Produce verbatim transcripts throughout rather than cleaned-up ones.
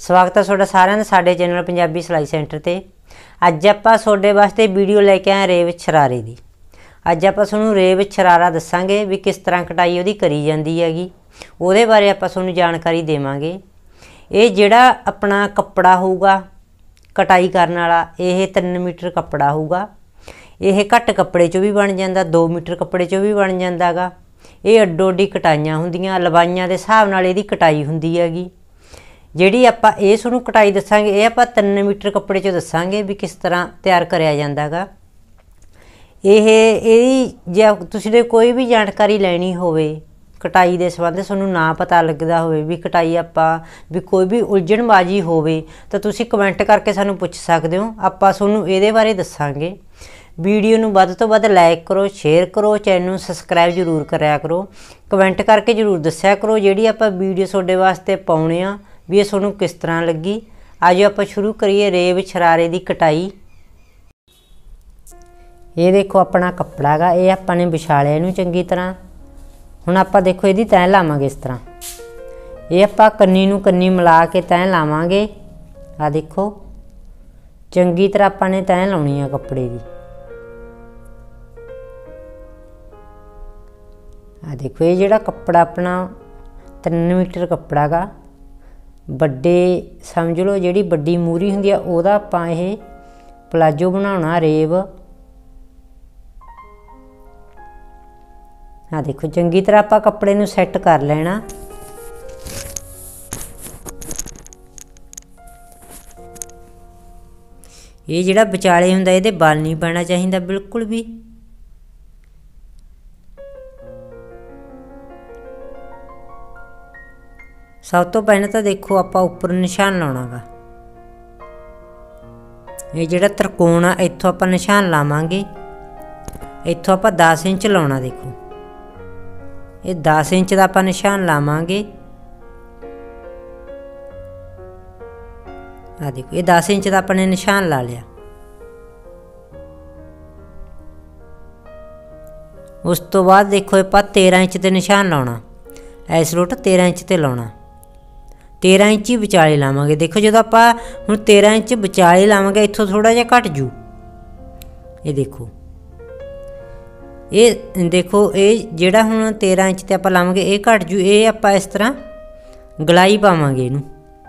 स्वागत है तुहाडा सारिਆਂ ਦਾ ਸਾਡੇ चैनल पंजाबी सिलाई सेंटर ते। अज आपां तुहाडे वास्ते वीडियो लैके आए रेब शरारे दी। अज आपां तुहानूं रेब शरारा दस्सांगे भी किस तरह कटाई उहदी करी जांदी हैगी, उहदे बारे आपां तुहानूं जानकारी देवांगे। ये जिहड़ा अपना कपड़ा होऊगा कटाई करन वाला, ये तीन मीटर कपड़ा होऊगा। ये घट कपड़े चों भी बन जांदा, दो मीटर कपड़े चों भी बन जांदा गा। ये अड्डो अड्डी कटाइयां हुंदियां, लवाइयां दे हिसाब नाल इहदी कटाई हुंदी हैगी। जिहड़ी आपां ये तुहानूं कटाई दस्सांगे, ये आपां तीन मीटर कपड़े चों दस्सांगे भी किस तरह तैयार करिया जांदा गा। ਇਹ ਇਹਦੀ ਜੇ ਤੁਸੀਂ कोई भी जानकारी लैनी होवे कटाई दे संबंध तुहानूं ना पता लगदा होवे भी कटाई आपां भी कोई भी उलझणबाजी होवे तो तुसीं कमेंट करके सानूं पुछ सकदे हो। आपां तुहानूं इहदे बारे दस्सांगे। वीडियो नूं वध तो वध लाइक करो, शेयर करो, चैनल नूं सबसक्राइब जरूर करिया करो, कमेंट करके जरूर दस्सिया करो जिहड़ी आपां वीडियो तुहाडे वास्ते पाउणे आ भी ये तुहानूं किस तरह लगी। आजो आपां शुरू करिए रेब शरारे दी कटाई। ये देखो अपना कपड़ा गा, ये आपां ने विछा लिया इहनूं चंगी तरह। हुण आपां देखो इहदी तैह लावांगे इस तरह। ये आपां कन्नी नूं कन्नी मिला के तैह लावांगे। आ देखो चंगी तरह आपां ने तैह लाउणी आ कपड़े दी। आ देखो ये जिहड़ा कपड़ा अपना तीन मीटर कपड़ा गा, बड्डे समझ लो जिहड़ी बड्डी मूरी हुंदी आ ओहदा आपां ये प्लाजो बनाउणा रेब। हाँ देखो चंगी तरह आपां कपड़े नूं सैट कर लेना। ये जिहड़ा विचाले हुंदा इहदे बल नहीं पैना चाहीदा बिल्कुल भी। सब तो पहले तो देखो आपां उपर निशान लाउणा गा। ये जिहड़ा त्रिकोण आ इत्थों आपां निशान लावांगे, इत्थों आपां दस इंच लाउणा। देखो ये दस इंच का आपां निशान लावांगे। आ देखो ये दस इंच का अपने निशान ला लिया। उस तो बाद देखो आपां तेरह इंच ते निशान लाउणा। इस रोट तेरह इंच ते लाउणा, तेरह इंच ही विचाले लावांगे। देखो जो आपां हुण तेरह इंच विचाले लावांगे इत्थों थोड़ा जिहा घट जू। ये देखो ये देखो ये जिहड़ा हुण तेरह इंच ते आपां लावांगे ये घट जू। ये आपां इस तरह गलाई पावांगे इहनूं।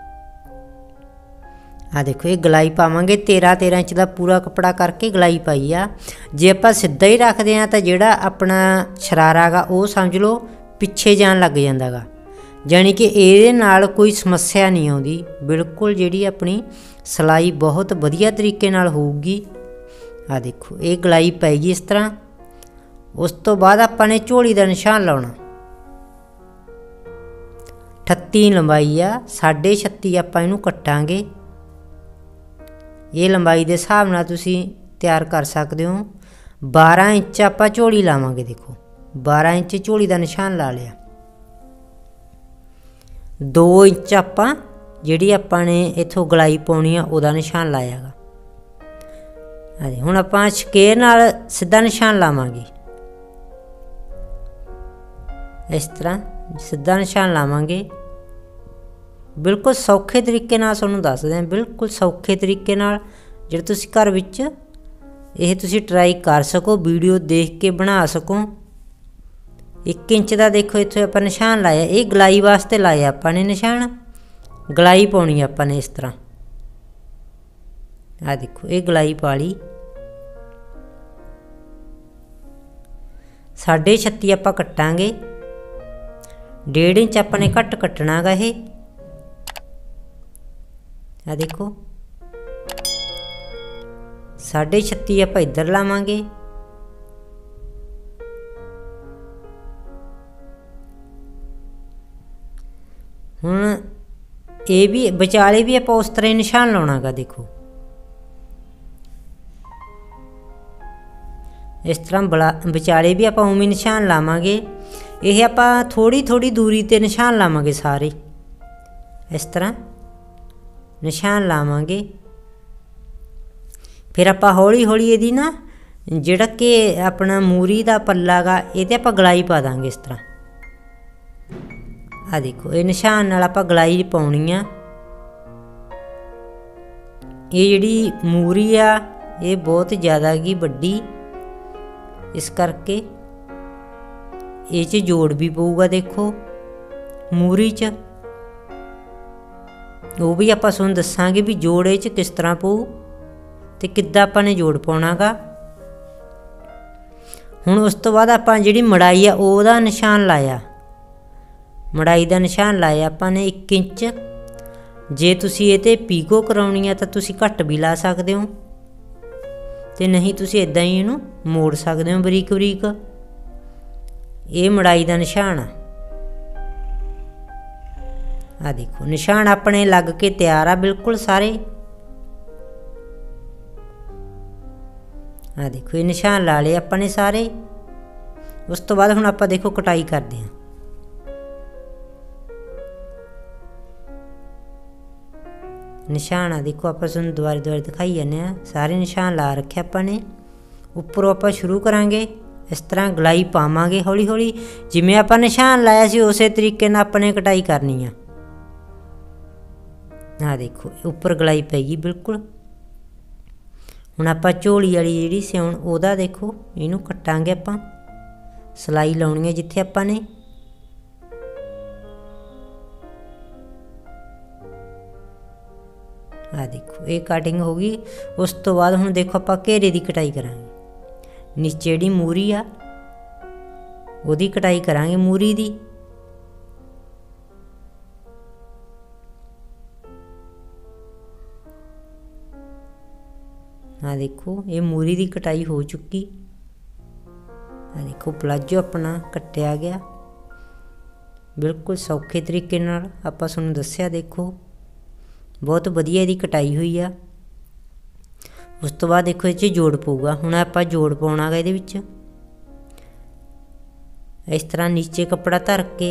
आ देखो ये गलाई पावांगे। तेरह तेरह इंच का पूरा कपड़ा करके गलाई पाई आ। जे आपां सीधा ही रखदे आ तां जिहड़ा अपना शरारा गा वो समझ लो पिछे जान लग जांदा गा, जानी कि इहदे नाल कोई समस्या नहीं आउंदी। बिल्कुल जिहड़ी अपनी सिलाई बहुत वधिया तरीके नाल होऊगी। आ देखो ये गलाई पैगी इस तरह। उस तो बाद आपां ने झोली का निशान लाउणा। अठत्ती लंबाई आ, साढ़े छत्ती आपां इहनूं कट्टांगे। ये लंबाई के हिसाब नाल तुसीं तैयार कर सकदे हो। बारह इंच आपां झोली लावांगे। देखो बारह इंच झोली का निशान ला लिया। दो इंच आपां जिहड़ी आपां ने इत्थों गलाई पाउणी आ उहदा निशान लाया गा। अरे हुण आपां स्केयर नाल सीधा निशान लावांगे। इस तरह सीधा निशान लावांगे। बिल्कुल सौखे तरीके नाल तुहानूं दसदे हां, बिल्कुल सौखे तरीके नाल जिहड़ा तुसीं घर विच इह तुसीं ट्राई कर सको, वीडियो देख के बना सको। एक इंच का देखो इत्थों आपां निशान लाया। ये गलाई वास्ते लाया आपां ने निशान, गलाई पाउणी आपां ने इस तरह। आ देखो ये गलाई पा ली। साढ़े छत्ती आपां कट्टांगे। डेढ़ इंच आपां ने घट कट्टना गा। ये आ देखो साढ़े छत्ती आपां इधर लावांगे। हुण ये भी विचाले भी आपां उस तरह निशान लाउणा गा। देखो इस तरह बड़ा विचाले भी आपां उवें निशान लावांगे। ये आपां थोड़ी थोड़ी दूरी ते निशान लावांगे सारे। इस तरह निशान लावांगे। फिर आपां हौली हौली इहदी ना जिहड़ा कि अपना मूरी दा पल्ला गा इहते आपां गलाई पा दांगे इस तरह। आ देखो ये निशान नाल आपां गलाई पाउणी आ। ये जिहड़ी मूरी आ ये बहुत ज़्यादा हैगी वड्डी, इस करके ये च जोड़ भी पऊगा। देखो मूरी च वो भी आपां तुहानूं दस्सांगे भी जोड़ ये च किस तरह पऊ ते किद्दां आपां ने जोड़ पाउणा गा। हुण उस तो बाद आपां जिहड़ी मड़ाई आ ओहदा निशान लाया, मड़ाई दा निशान लाया आपां ने एक इंच। जे तुसीं इह ते पीको कराउणी आ तां तुसीं घੱਟ भी ला सकदे हो ते नहीं तुसीं इदां ही इहनूं मोड़ सकदे हो बरीक बरीक। ये मड़ाई दा निशान आ। आ देखो निशान अपने लग के तैयार आ बिल्कुल सारे। आ देखो ये निशान ला लए अपने सारे। उस तो बाद हुण आपां देखो कटाई करदे हां। निशान आ देखो आपां तुहानूं दुबारे दुबारे दिखाई जाने आ, सारे निशान ला रखे आपां ने। उपरों आपां शुरू करांगे इस तरह गलाई पावांगे हौली हौली, जिवें आपां निशान लाया सी उसे तरीके नाल अपने कटाई करनी आ। आ देखो उपर गलाई पैगी बिल्कुल। हुण आपां झोली वाली जिहड़ी सिउण ओहदा देखो इहनूं कट्टांगे आपां, सिलाई लाउणी है जिथे आपां ने। आ देखो ये कटिंग हो गई। उस तो बाद हुण देखो आपां घेरे दी कटाई करांगे। नीचे जिहड़ी मूरी आ ओहदी कटाई करांगे मूरी दी। आ देखो ये मूरी दी कटाई हो चुकी। आ देखो प्लाजो अपना कट्टिया गया बिल्कुल सौखे तरीके नाल। आपां तुहानूं दस्सिया देखो बहुत वधिया इहदी कटाई हुई आ। उस तो बाद देखो इह जोड़ पऊगा। हुण आपां जोड़ पाउणा गा इहदे विच। इस तरह नीचे कपड़ा धर के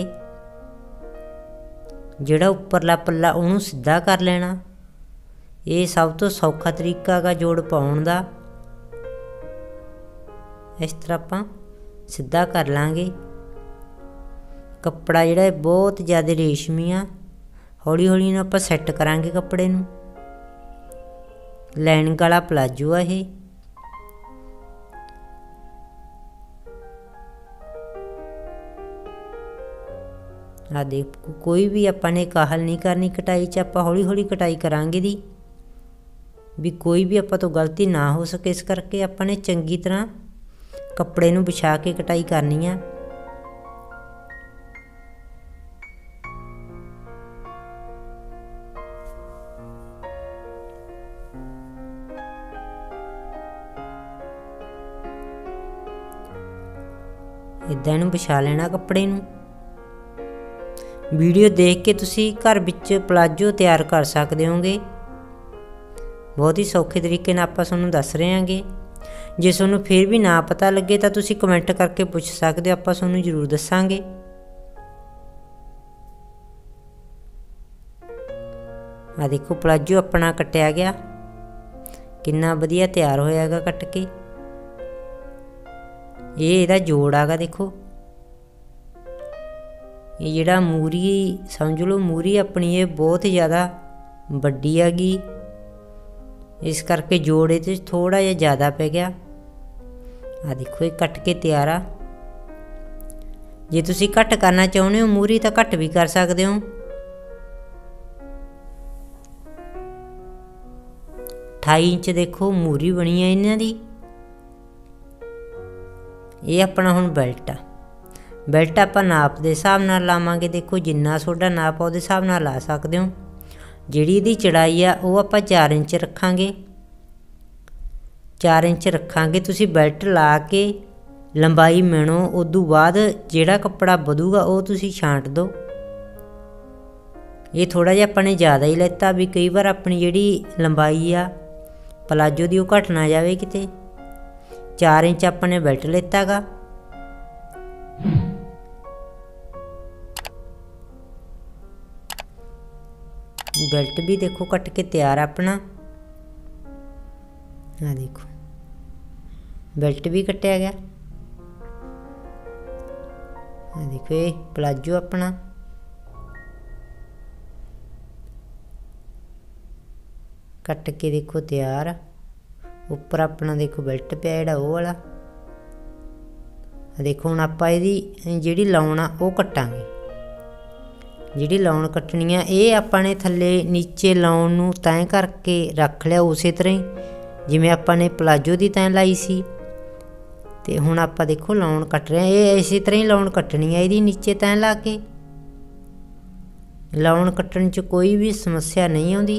जिहड़ा उपरला पल्ला उहनूं सीधा कर लेना। ये सब तो सौखा तरीका गा जोड़ पाउण दा। इस तरह आपां सीधा कर लांगे। कपड़ा जिहड़ा बहुत ज़्यादा रेशमी आ, हौली हौली ना आपां सैट करांगे कपड़े नूं। लाइनिंग वाला प्लाजो आ ये। आ देखो कोई भी आपां ने काहल नहीं करनी कटाई च, आपां हौली हौली कटाई करांगे दी भी कोई भी आपां तो गलती ना हो सके। इस करके आपां ने चंगी तरह कपड़े नूं विछा के कटाई करनी आ। इदां इहनूं विछा लेना कपड़े नूं। वीडियो देख के तुसीं घर विच प्लाजो तैयार कर सकदे होगे। बहुत ही सौखे तरीके नाल आपां तुहानूं दस रहे हांगे। जे तुहानूं फिर भी ना पता लगे तो तुसीं कमेंट करके पुछ सकदे हो, आपां तुहानूं जरूर दस्सांगे। आ देखो प्लाजो अपना कट्टिया गया किन्ना वधिया तैयार होयागा कट के। ये इहदा जोड़ आगा देखो। ये जिहड़ा मूरी समझ लो मूरी अपनी ये बहुत ज़्यादा वड्डी हैगी, इस करके जोड़ इहदे थोड़ा जिहा ज़्यादा पै गया। आ देखो ये कट के तैयार आ। जे तुसीं घट करना चाहुंदे हो मूरी तां घट भी कर सकदे हो। अठाई इंच देखो मूरी बनी है इन्हां दी। ये अपना हुण बेल्ट आ। बेल्ट आपां नाप दे हिसाब नाल लावांगे। देखो जिन्ना तुहाडा नाप आ उहदे हिसाब नाल ला सकदे हो। जिहड़ी इहदी चौड़ाई आ वो आपां चार इंच रखांगे। चार इंच रखांगे। तुसीं बेल्ट ला के लंबाई मिणो, उदों बाद जिहड़ा कपड़ा वधूगा वो तुसीं छांट दो। ये थोड़ा जिहा आपां ने ज़्यादा ही लैता भी कई बार अपनी जिहड़ी लंबाई आ प्लाजो दी वो घट ना जावे किते। चार इंच आपां ने बेल्ट लेता गा। बेल्ट भी देखो कट के तैयार अपना। आ देखो बेल्ट भी कटिया गया। आ देखो ये प्लाजो अपना। कट के देखो तैयार। उपर अपना देखो बेल्ट पिया जिहड़ा ओह वाला। देखो हुण आपां इहदी जिहड़ी लाउण आ ओह कट्टांगे। जिहड़ी लाउण कट्टनी आ इह आपां ने थल्ले नीचे लाउण नूं तैं करके रख लिया उसे तरह ही जिवें आपां ने प्लाजो दी तैं लाई सी। ते हुण आपां देखो लाउण कट रहे हैं। ये इसी तरह ही लाउण कट्टनी है इहदी नीचे तैं ला के। लाउण कट्टण च कोई भी समस्या नहीं आउंदी।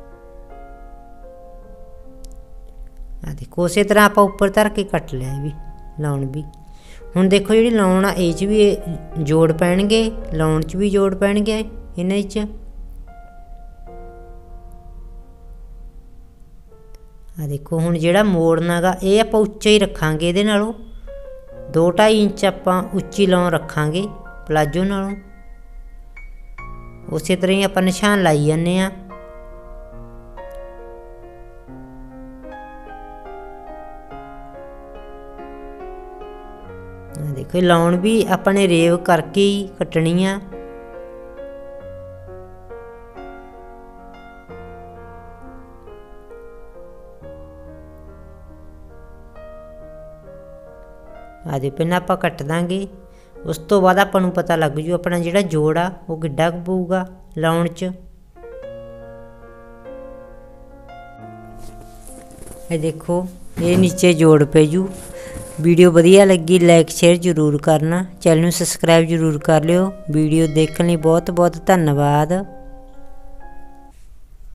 आ देखो उसे तरह आपां उपर धर के कट लिया भी लाउण भी। हुण देखो जिहड़ी लाउण आ इह च भी जोड़ पैणगे, लाउण च भी जोड़ पैणगे इन्हां च। आ देखो हुण जिहड़ा मोड़ना गा ये आपां उच्चा ही रखांगे। इहदे नालों दो ढाई इंच आपां उच्ची लाउण रखांगे प्लाजो नालों। उसे तरह ही आपां निशान लाई जाने आ। देखो लाउण भी अपने रेव करके ही कटनी आ। आदि पिन आपां कट दांगे। उस तो बाद आपां नूं पता लग जू अपना जिहड़ा जोड़ आ वो किड्डा पऊगा लाउण च। ये देखो ये नीचे जोड़ पे जू। वीडियो वधिया लगी लाइक शेयर जरूर करना। चैनल नूं सबसक्राइब जरूर कर लियो। वीडियो देखने लई बहुत बहुत धन्नवाद।